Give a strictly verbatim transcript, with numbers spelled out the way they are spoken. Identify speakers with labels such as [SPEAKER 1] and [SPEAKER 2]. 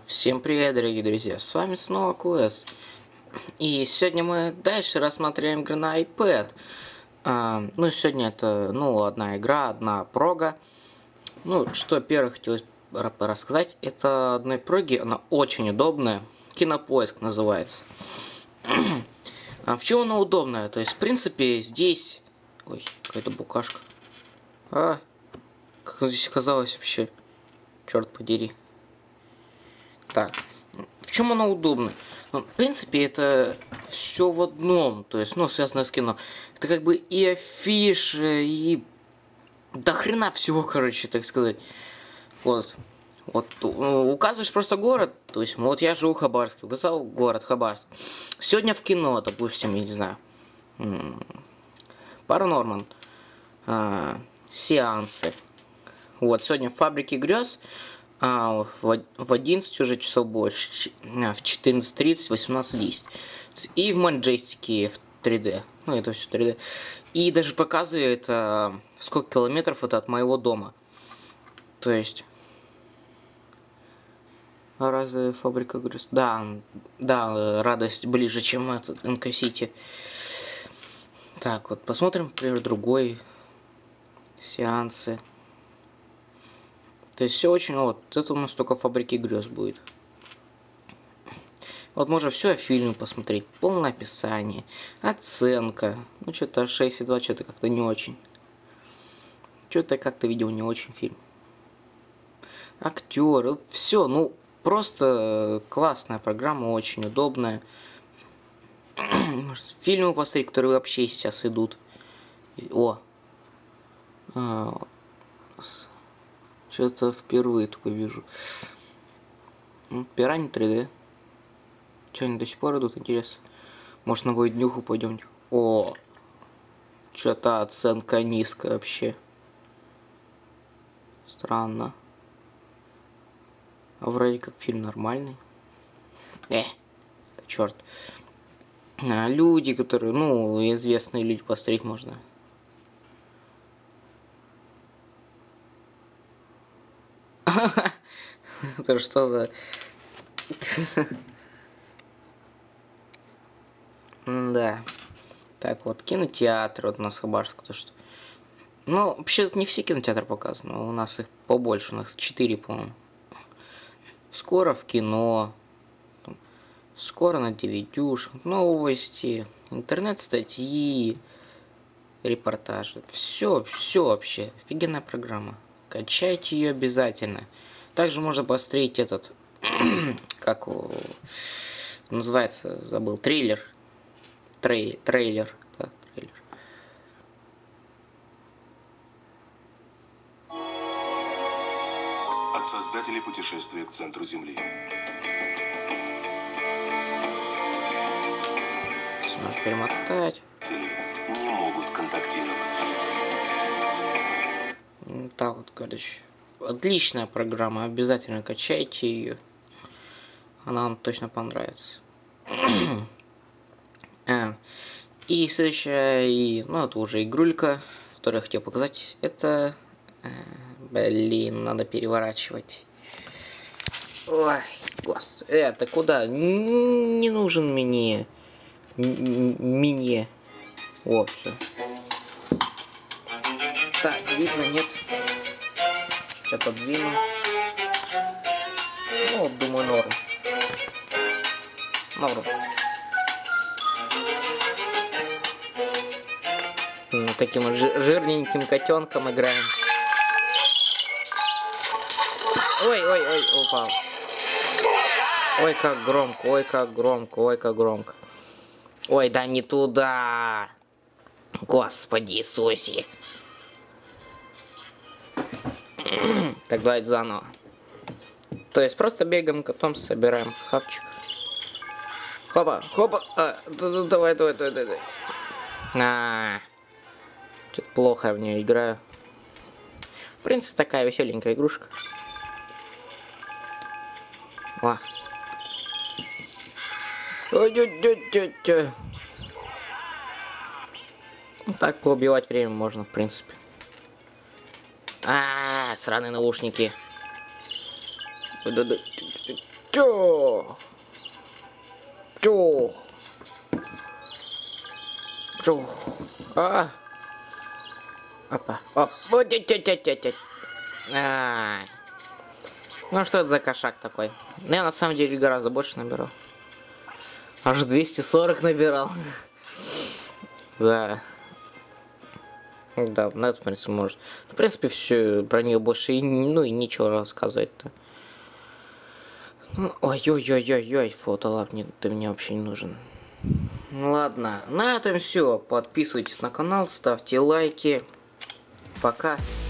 [SPEAKER 1] Всем привет, дорогие друзья, с вами снова Квест. И сегодня мы дальше рассматриваем игры на iPad. А, ну, сегодня это, ну, одна игра, одна прога. Ну, что первое хотелось рассказать, это одной проги, она очень удобная. Кинопоиск называется. А в чем она удобная? То есть, в принципе, здесь... Ой, какая-то букашка. А, как здесь оказалось вообще? Черт подери. Так, в чем она удобна? Ну, в принципе, это все в одном, то есть, ну, связано с кино. Это как бы и афиши, и до хрена всего, короче, так сказать. Вот. Вот указываешь просто город, то есть, вот я живу в Хабаровске, указал город Хабаровск. Сегодня в кино, допустим, я не знаю, Паранорман, а, сеансы. Вот, сегодня в Фабрике грез. А, в одиннадцать уже часов больше, в четырнадцать тридцать, восемнадцать десять. И в Манджестике в три дэ. Ну, это все три дэ. И даже показывает, а, сколько километров это от моего дома. То есть... А разве Фабрика грез? Да, да, радость ближе, чем этот эн ка Сити. Так, вот посмотрим, например, другой. Сеансы. То есть все очень, вот, это у нас только Фабрики грез будет. Вот можно все о фильме посмотреть, полное описание, оценка. Ну что-то шесть и два, что-то как-то не очень. Что-то как-то видел не очень фильм. Актеры, все, ну просто классная программа, очень удобная. Фильмы посмотреть, которые вообще сейчас идут. О! Что-то впервые только вижу. Пираньи три дэ. Что они до сих пор идут, интересно? Может, на бой днюху пойдем? О! Что-то оценка низкая вообще. Странно. А вроде как фильм нормальный. Э, черт. А, люди, которые, ну, известные люди, посмотреть можно. Это что за... Да. Так, вот кинотеатр вот у нас Хабаровск, то что... Ну, вообще не все кинотеатры показаны, у нас их побольше, у нас четыре, по-моему. Скоро в кино, скоро на девятюшках, новости, интернет-статьи, репортажи. Все, все вообще, офигенная программа. Качайте ее обязательно. Также можно посмотреть этот, как его называется, забыл, трейлер. Трей, трейлер, да, трейлер.
[SPEAKER 2] От создателей путешествия к центру Земли.
[SPEAKER 1] Сможешь перемотать.
[SPEAKER 2] Не могут контактировать.
[SPEAKER 1] Так вот, короче. Отличная программа, обязательно качайте ее. Она вам точно понравится. а, и следующая, и, ну это уже игрулька, которую я хотел показать. Это, а, блин, надо переворачивать. Ой, господи, это куда? Не нужен мне. Мне. Вот, все. Так, видно, нет. Чуть отодвину. Ну, думаю, норм. Норм. Ну, таким вот жирненьким котенком играем. Ой, ой, ой, упал. Ой, как громко, ой, как громко, ой, как громко. Ой, да не туда. Господи Иисусе. Так, давайте заново. То есть просто бегаем котом, собираем хавчик. Хопа, хопа. А, давай, давай, давай, давай. А, что-то плохо я в нее играю. В принципе, такая веселенькая игрушка. О. Так убивать время можно, в принципе. А, -а, -а сраные наушники. Чё? Чё? Чё? А? Опа. Оп. Вот, тя тя тя тя тя. Ай. Ну что это за кошак такой? Ну, я на самом деле гораздо больше набирал. Аж двести сорок набирал. Да. Да, на это, в принципе, может. В принципе, все про нее больше и, ну, и ничего рассказать-то. Ну, ой-ой-ой-ой-ой, фотолаб, не, ты мне вообще не нужен. Ну ладно, на этом все. Подписывайтесь на канал, ставьте лайки. Пока.